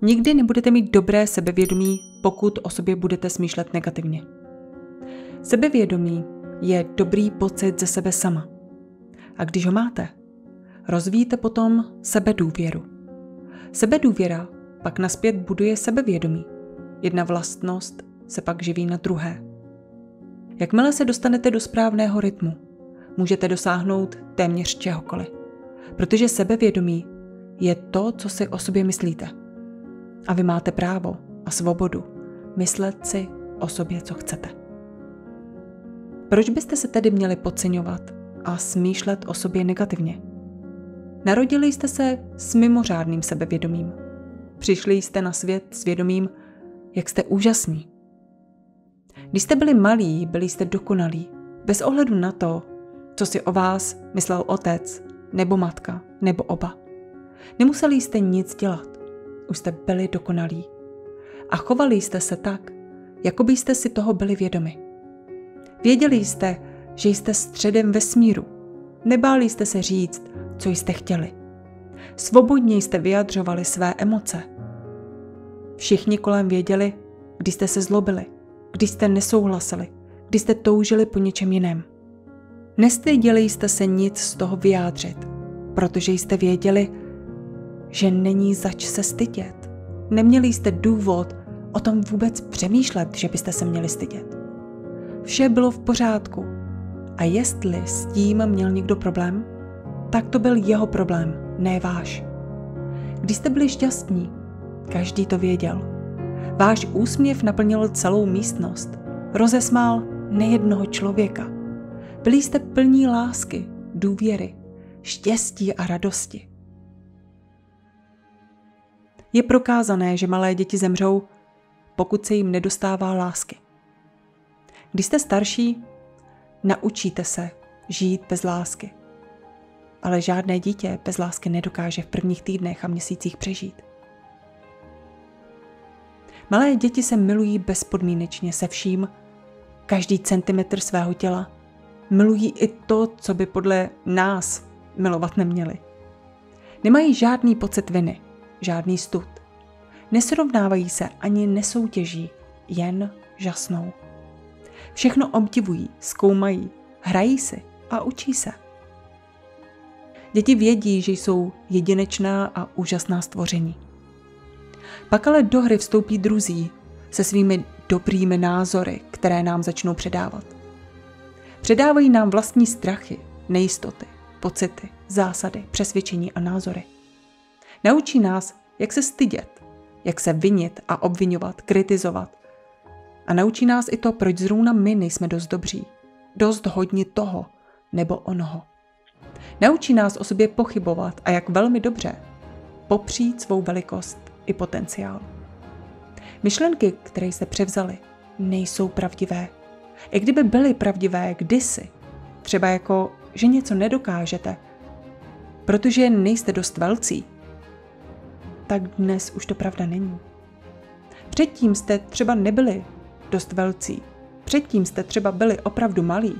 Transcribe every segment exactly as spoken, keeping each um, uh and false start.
Nikdy nebudete mít dobré sebevědomí, pokud o sobě budete smýšlet negativně. Sebevědomí je dobrý pocit ze sebe sama. A když ho máte, rozvíjíte potom sebedůvěru. Sebedůvěra pak nazpět buduje sebevědomí. Jedna vlastnost se pak živí na druhé. Jakmile se dostanete do správného rytmu, můžete dosáhnout téměř čehokoliv. Protože sebevědomí je to, co si o sobě myslíte. A vy máte právo a svobodu myslet si o sobě, co chcete. Proč byste se tedy měli podceňovat a smýšlet o sobě negativně? Narodili jste se s mimořádným sebevědomím. Přišli jste na svět s vědomím, jak jste úžasní. Když jste byli malí, byli jste dokonalí, bez ohledu na to, co si o vás myslel otec, nebo matka, nebo oba. Nemuseli jste nic dělat, už jste byli dokonalí. A chovali jste se tak, jako byste si toho byli vědomi. Věděli jste, že jste středem vesmíru. Nebáli jste se říct, co jste chtěli. Svobodně jste vyjadřovali své emoce. Všichni kolem věděli, kdy jste se zlobili, kdy jste nesouhlasili, kdy jste toužili po něčem jiném. Nestyděli jste se nic z toho vyjádřit, protože jste věděli, že není zač se stydět. Neměli jste důvod o tom vůbec přemýšlet, že byste se měli stydět. Vše bylo v pořádku a jestli s tím měl někdo problém, tak to byl jeho problém, ne váš. Když jste byli šťastní, každý to věděl. Váš úsměv naplnil celou místnost, rozesmál nejednoho člověka. Byli jste plní lásky, důvěry, štěstí a radosti. Je prokázané, že malé děti zemřou, pokud se jim nedostává lásky. Když jste starší, naučíte se žít bez lásky. Ale žádné dítě bez lásky nedokáže v prvních týdnech a měsících přežít. Malé děti se milují bezpodmínečně se vším, každý centimetr svého těla. Milují i to, co by podle nás milovat neměli. Nemají žádný pocit viny, žádný stud. Nesrovnávají se ani nesoutěží, jen žasnou. Všechno obdivují, zkoumají, hrají si a učí se. Děti vědí, že jsou jedinečná a úžasná stvoření. Pak ale do hry vstoupí druzí se svými dobrými názory, které nám začnou předávat. Předávají nám vlastní strachy, nejistoty, pocity, zásady, přesvědčení a názory. Naučí nás, jak se stydět, jak se vinit a obvinovat, kritizovat. A naučí nás i to, proč zrovna my nejsme dost dobří, dost hodni toho nebo onoho. Naučí nás o sobě pochybovat a jak velmi dobře popřít svou velikost i potenciál. Myšlenky, které jste převzali, nejsou pravdivé. I kdyby byly pravdivé kdysi, třeba jako, že něco nedokážete, protože nejste dost velcí, tak dnes už to pravda není. Předtím jste třeba nebyli dost velcí, předtím jste třeba byli opravdu malí.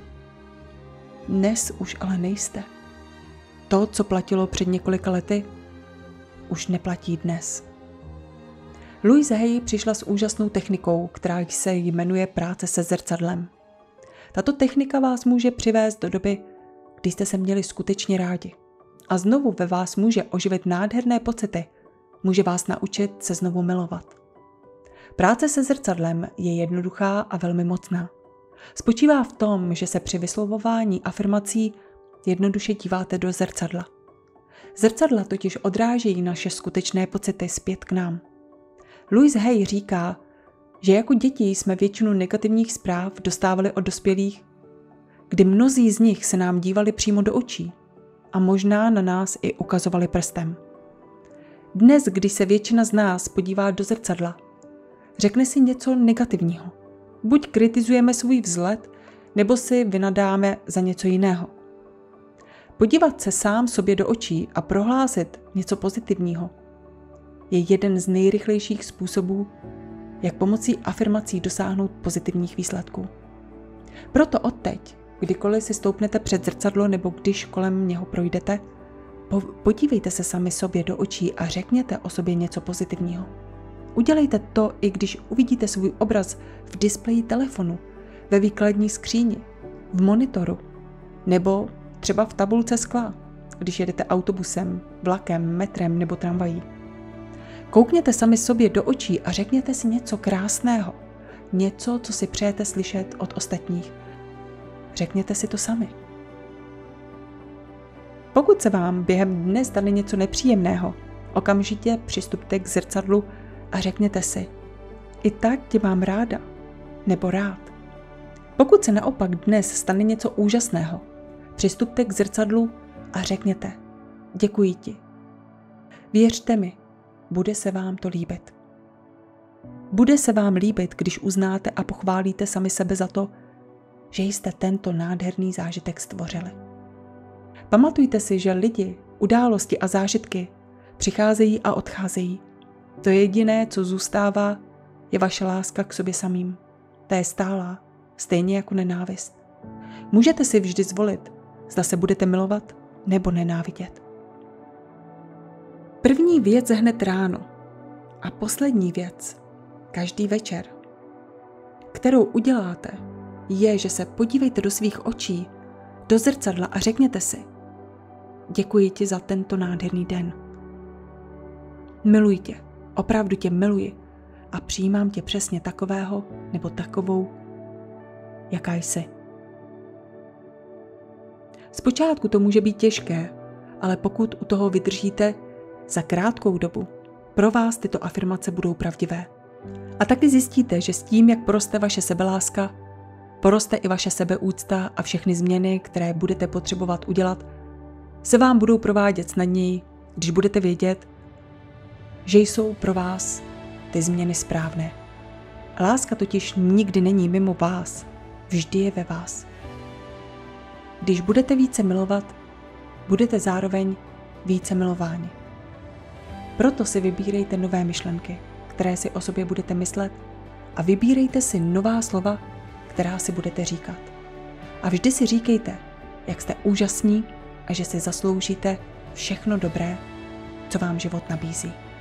Dnes už ale nejste. To, co platilo před několika lety, už neplatí dnes. Louise Hay přišla s úžasnou technikou, která se jmenuje práce se zrcadlem. Tato technika vás může přivést do doby, kdy jste se měli skutečně rádi. A znovu ve vás může oživit nádherné pocity, může vás naučit se znovu milovat. Práce se zrcadlem je jednoduchá a velmi mocná. Spočívá v tom, že se při vyslovování afirmací jednoduše díváte do zrcadla. Zrcadla totiž odrážejí naše skutečné pocity zpět k nám. Louise Hay říká, že jako děti jsme většinu negativních zpráv dostávali od dospělých, kdy mnozí z nich se nám dívali přímo do očí a možná na nás i ukazovali prstem. Dnes, když se většina z nás podívá do zrcadla, řekne si něco negativního. Buď kritizujeme svůj vzhled, nebo si vynadáme za něco jiného. Podívat se sám sobě do očí a prohlásit něco pozitivního je jeden z nejrychlejších způsobů, jak pomocí afirmací dosáhnout pozitivních výsledků. Proto odteď, kdykoliv si stoupnete před zrcadlo nebo když kolem něho projdete, podívejte se sami sobě do očí a řekněte o sobě něco pozitivního. Udělejte to, i když uvidíte svůj obraz v displeji telefonu, ve výkladní skříni, v monitoru nebo třeba v tabulce skla, když jedete autobusem, vlakem, metrem nebo tramvají. Koukněte sami sobě do očí a řekněte si něco krásného, něco, co si přejete slyšet od ostatních. Řekněte si to sami. Pokud se vám během dne stane něco nepříjemného, okamžitě přistupte k zrcadlu a řekněte si: i tak tě mám ráda nebo rád. Pokud se naopak dnes stane něco úžasného, přistupte k zrcadlu a řekněte: děkuji ti. Věřte mi, bude se vám to líbit. Bude se vám líbit, když uznáte a pochválíte sami sebe za to, že jste tento nádherný zážitek stvořili. Pamatujte si, že lidi, události a zážitky přicházejí a odcházejí. To jediné, co zůstává, je vaše láska k sobě samým. Ta je stálá, stejně jako nenávist. Můžete si vždy zvolit, zda se budete milovat nebo nenávidět. První věc hned ráno a poslední věc každý večer, kterou uděláte, je, že se podívejte do svých očí, do zrcadla a řekněte si: děkuji ti za tento nádherný den. Miluji tě, opravdu tě miluji a přijímám tě přesně takového nebo takovou, jaká jsi. Zpočátku to může být těžké, ale pokud u toho vydržíte za krátkou dobu, pro vás tyto afirmace budou pravdivé. A taky zjistíte, že s tím, jak poroste vaše sebeláska, poroste i vaše sebeúcta a všechny změny, které budete potřebovat udělat, se vám budou provádět snadněji, když budete vědět, že jsou pro vás ty změny správné. Láska totiž nikdy není mimo vás, vždy je ve vás. Když budete více milovat, budete zároveň více milováni. Proto si vybírejte nové myšlenky, které si o sobě budete myslet, a vybírejte si nová slova, která si budete říkat. A vždy si říkejte, jak jste úžasní a že si zasloužíte všechno dobré, co vám život nabízí.